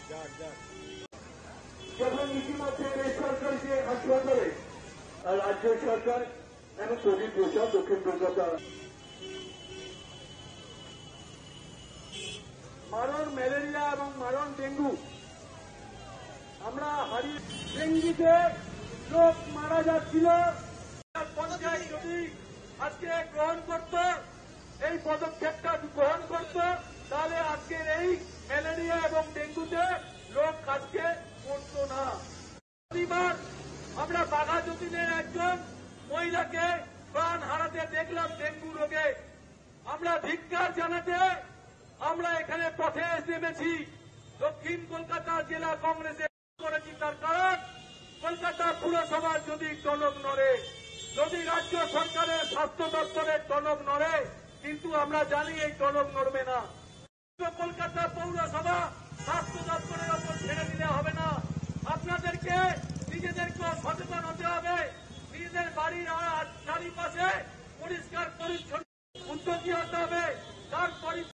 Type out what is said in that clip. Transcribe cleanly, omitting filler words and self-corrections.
যখন ইতিমধ্যে বেসরকারি হাসপাতালে রাজ্য সরকার এবং কোভিড প্রচার দক্ষিণ কলকাতা মারণ ম্যালেরিয়া এবং মারণ ডেঙ্গু আমরা হারিয়ে ডেঙ্গিতে লোক মারা যাচ্ছিল। পঞ্চায়েত যদি আজকে গ্রহণ করত, এই পদক্ষেপটা গ্রহণ করত, তাহলে আজকের এই ম্যালেরিয়া এবং ডেঙ্গুতে লোক আজকে করত না। প্রতিবার আমরা বাঘাযতীনের একজন মহিলাকে প্রাণ হারাতে দেখলাম ডেঙ্গু রোগে। আমরা ধিক্কার জানাতে আমরা এখানে পথে নেমেছি। দক্ষিণ কলকাতা জেলা কংগ্রেসে করেছি, তার কারণ কলকাতা পুরসভার যদি টনক নড়ে, যদি রাজ্য সরকারের স্বাস্থ্য দপ্তরের টনক নড়ে, কিন্তু আমরা জানি এই টনক নড়বে না। কলকাতা পৌরসভা